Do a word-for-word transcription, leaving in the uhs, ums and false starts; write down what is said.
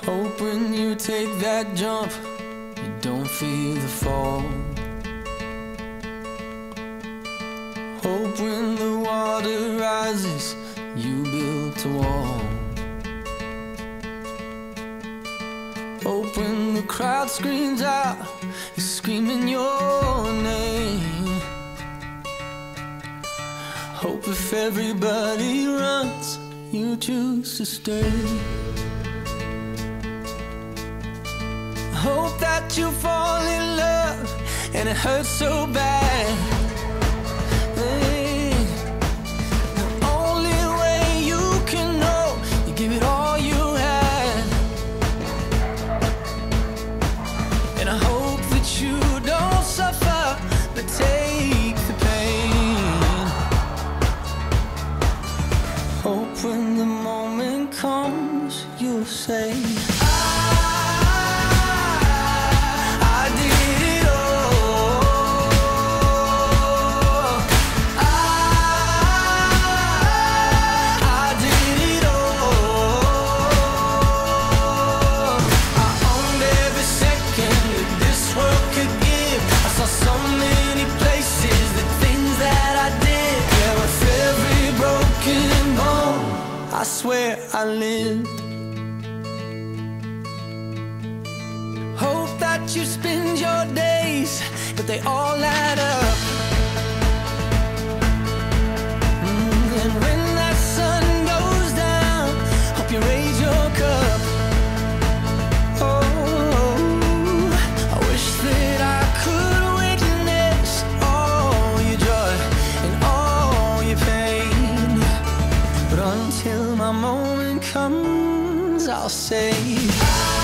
Hope when you take that jump, you don't feel the fall. Hope when the water rises, you built a wall. Hope when the crowd screams out, you're screaming your name. Hope if everybody runs, you choose to stay. Hope that you fall in love and it hurts so bad. Hey, the only way you can know, you give it all you had. And I hope that you don't suffer, but take the pain. Hope when the moment comes, you'll say, I swear I lived. Hope that you spend your days, but they all add up. Mm, and when that sun goes down, hope you raise your cup. Oh, I wish that I could witness all your joy and all your pain, but until my moment comes, I'll say